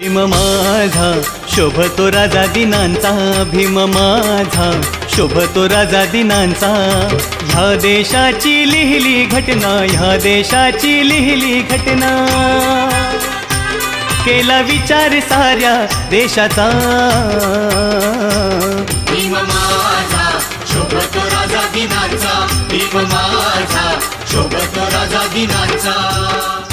भीम माझा शोभतो राजा दिनांचा, भीम माझा शोभतो राजा दिनांचा। ह्या देशाची लिहिली घटना, ह्या देशाची लिहिली घटना, केला विचार साऱ्या देशाचा। भीम माझा शोभतो राजा दिनांचा, भीम माझा शोभतो राजा दिनांचा।